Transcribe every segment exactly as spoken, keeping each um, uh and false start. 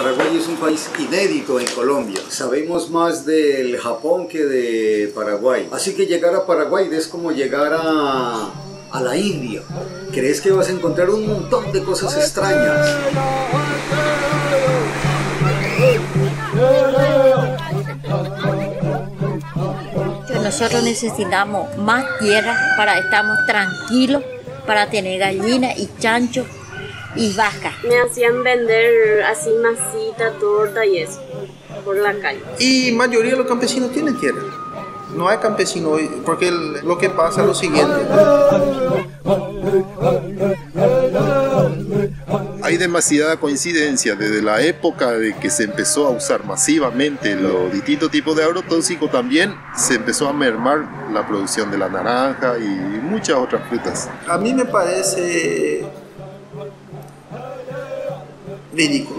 Paraguay es un país inédito en Colombia. Sabemos más del Japón que de Paraguay. Así que llegar a Paraguay es como llegar a, a la India. ¿Crees que vas a encontrar un montón de cosas extrañas? Nosotros necesitamos más tierra para estar tranquilos, para tener gallinas y chanchos y vacas. Me hacían vender así masita, torta y eso, por la calle. Y mayoría de los campesinos tienen tierra. No hay campesinos hoy, porque el, lo que pasa es lo siguiente. Hay demasiada coincidencia desde la época de que se empezó a usar masivamente los distintos tipos de agrotóxicos, también se empezó a mermar la producción de la naranja y muchas otras frutas. A mí me parece ridículo.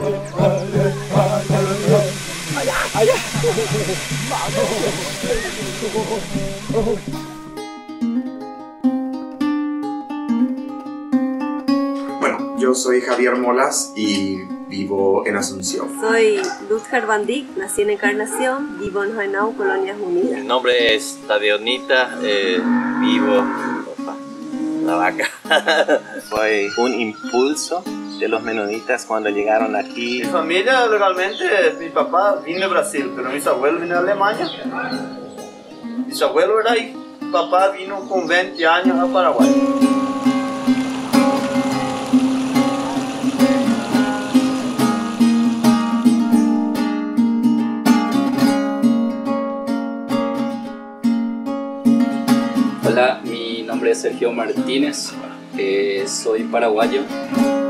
Bueno, yo soy Javier Molas y vivo en Asunción. Soy Luz Gerbandic, nací en Encarnación, vivo en Juvenao, Colonias Unidas. Mi nombre es Tadionita, eh, vivo... Opa, la vaca. Fue un impulso de los menonitas cuando llegaron aquí. Mi familia legalmente, mi papá vino de Brasil, pero mis abuelos vinieron de Alemania. Mis abuelos eran ahí, mi papá vino con veinte años a Paraguay. Hola, mi nombre es Sergio Martínez, eh, soy paraguayo.